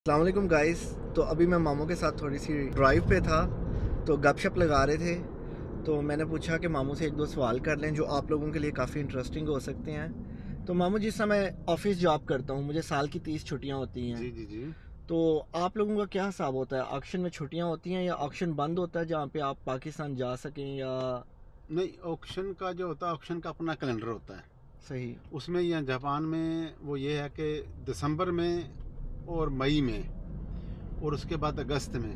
अस्सलाम वालेकुम गाइस। तो अभी मैं मामू के साथ थोड़ी सी ड्राइव पे था, तो गपशप लगा रहे थे। तो मैंने पूछा कि मामू से एक दो सवाल कर लें जो आप लोगों के लिए काफ़ी इंटरेस्टिंग हो सकते हैं। तो मामू, जिस समय ऑफिस जॉब करता हूँ, मुझे साल की 30 छुट्टियाँ होती हैं। जी, जी, जी। तो आप लोगों का क्या हिसाब होता है? ऑक्शन में छुट्टियाँ होती हैं या ऑक्शन बंद होता है जहाँ पे आप पाकिस्तान जा सकें? या नहीं, ऑक्शन का जो होता है, ऑक्शन का अपना कैलेंडर होता है। सही उसमें यहाँ जापान में वो ये है कि दिसंबर में और मई में और उसके बाद अगस्त में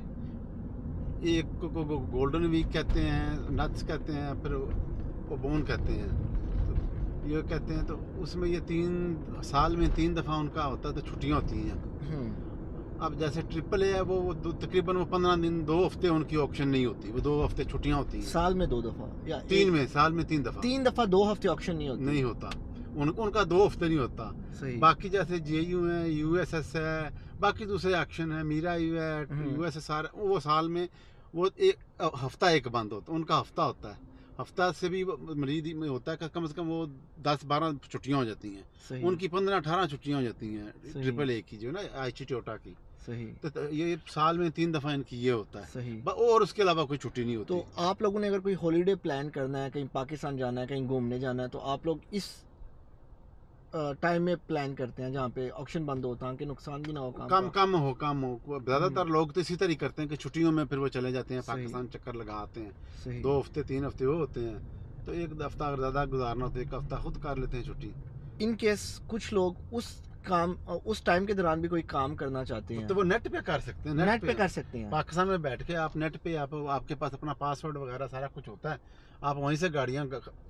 एक को गोल्डन वीक कहते हैं, नट्स कहते हैं, फिर ओबोन कहते हैं। तो ये कहते हैं, तो उसमें ये 3 साल में 3 दफ़ा उनका होता है, तो छुट्टियाँ होती हैं। अब जैसे ट्रिपल ए है, वो तकरीबन वो 15 दिन 2 हफ्ते उनकी ऑक्शन नहीं होती, वो 2 हफ्ते छुट्टियाँ होती हैं। साल में 2 दफ़ा या तीन में साल में 3 दफ़ा 3 दफ़ा 2 हफ्ते ऑक्शन नहीं होती? नहीं होता। उनका 2 हफ्ते नहीं होता। सही। बाकी जैसे जेयू है, यूएसएस है, बाकी दूसरे एक्शन है, मीरा यू है, यूएसएसआर, वो साल में वो एक हफ्ता एक बंद होता है, उनका हफ्ता होता है। हफ्ता से भी मरीज में होता है, कम से कम वो 10-12 छुट्टियाँ हो जाती हैं। उनकी 15-18 छुट्टियाँ हो जाती हैं, ट्रिपल ए की जो है ना, आईची टोटा की। सही। तो ये साल में 3 दफ़ा इनकी ये होता है। सही। और उसके अलावा कोई छुट्टी नहीं होती। तो आप लोगों ने अगर कोई हॉलीडे प्लान करना है, कहीं पाकिस्तान जाना है, कहीं घूमने जाना है, तो आप लोग इस टाइम में प्लान करते हैं जहाँ पे ऑक्शन बंद होता है कि नुकसान भी ना हो काम का? कम हो। ज़्यादातर लोग तो इसी तरह करते हैं कि छुट्टियों में फिर वो चले जाते हैं, सही। पाकिस्तान चक्कर लगा आते हैं। सही। 2 हफ्ते 3 हफ्ते वो होते हैं, तो एक हफ्ता अगर ज़्यादा गुजारना होता है, 1 हफ्ता खुद कर लेते हैं छुट्टी। इन केस कुछ लोग उस टाइम के दौरान भी कोई काम करना चाहते हैं, तो वो नेट पे कर सकते हैं। नेट पे कर सकते हैं। पाकिस्तान में बैठ के आप नेट पे, आपके पास अपना पासवर्ड वगैरह सारा कुछ होता है, आप वहीं से गाड़ियाँ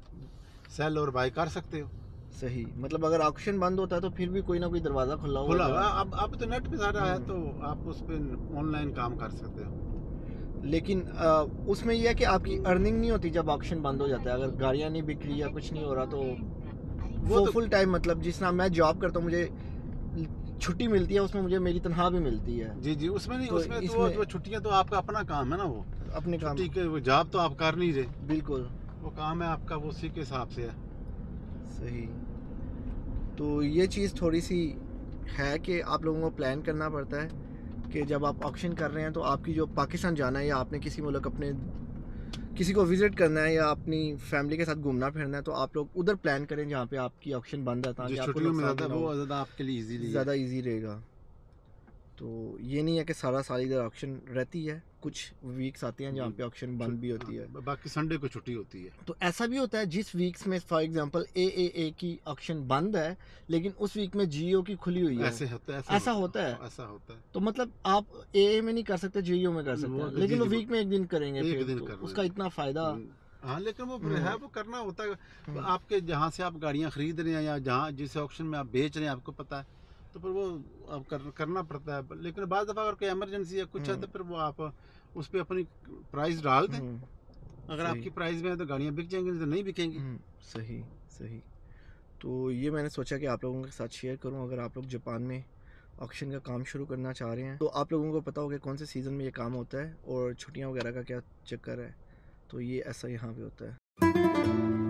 सेल और बाय कर सकते हो। सही। मतलब अगर ऑक्शन बंद होता है तो फिर भी कोई ना कोई दरवाज़ा खुला हुआ खुला हुआ है। अब तो नेट पे सारा है, तो आप उस पर ऑनलाइन काम कर सकते हो। लेकिन उसमें यह है कि आपकी अर्निंग नहीं होती जब ऑक्शन बंद हो जाता है। अगर गाड़ियाँ नहीं बिक रही या कुछ नहीं हो रहा, तो वो वो तो फुल टाइम, मतलब जिस तरह मैं जॉब करता हूँ, मुझे छुट्टी मिलती है, उसमें मुझे मेरी तनख्वाह भी मिलती है। जी, जी, उसमें नहीं, तो उसमें तो इसमें वो छुट्टियाँ तो आपका अपना काम है ना, वो अपने काम। छुट्टी के वो जॉब तो आप कर नहीं रहे, बिल्कुल वो काम है आपका, वो उसी के हिसाब से है। सही। तो ये चीज़ थोड़ी सी है कि आप लोगों को प्लान करना पड़ता है कि जब आप ऑक्शन कर रहे हैं तो आपकी जो पाकिस्तान जाना है या आपने किसी मुल्क अपने किसी को विज़िट करना है या अपनी फैमिली के साथ घूमना फिरना है, तो आप लोग उधर प्लान करें जहाँ पे आपकी ऑक्शन बंद है, ताकि जिस आपको छुट्टियों में नुकसान ज़्यादा भी ना वो हो, ज़्यादा आपके लिए इजीली है। ज़्यादा इजी रहेगा। तो ये नहीं है कि सारा साल इधर ऑक्शन रहती है, कुछ वीक्स आती हैं जहाँ पे ऑक्शन बंद भी होती है। बाकी संडे को छुट्टी होती है। तो ऐसा भी होता है जिस वीक्स में फॉर एग्जांपल ए की ऑक्शन बंद है, लेकिन उस वीक में जियो की खुली हुई है। ऐसे होता है, ऐसा होता है। ऐसा होता है। तो मतलब आप ए में नहीं कर सकते, जियो में कर सकते हैं, जी, लेकिन वो जी, वीक में एक दिन करेंगे, एक फिर दिन तो करना उसका है। इतना फ़ायदा। हाँ, लेकिन वो फिर है, वो करना होता है। हम्म, आपके जहाँ से आप गाड़ियाँ खरीद रहे हैं या जहाँ जिस ऑक्शन में आप बेच रहे हैं, आपको पता है, तो फिर वो आप करना पड़ता है। लेकिन बाद दफ़ा अगर कोई इमरजेंसी या कुछ है, तो हम्म, फिर वो आप उस पर अपनी प्राइस डाल दें। हम्म, अगर सही। आपकी प्राइस में है तो गाड़ियाँ बिक जाएंगी, नहीं तो नहीं बिकेंगी। सही। सही। तो ये मैंने सोचा कि आप लोगों के साथ शेयर करूं। अगर आप लोग जापान में ऑक्शन का काम शुरू करना चाह रहे हैं, तो आप लोगों को पता होगा कौन से सीज़न में ये काम होता है और छुट्टियां वगैरह का क्या चक्कर है। तो ये ऐसा यहाँ पे होता है।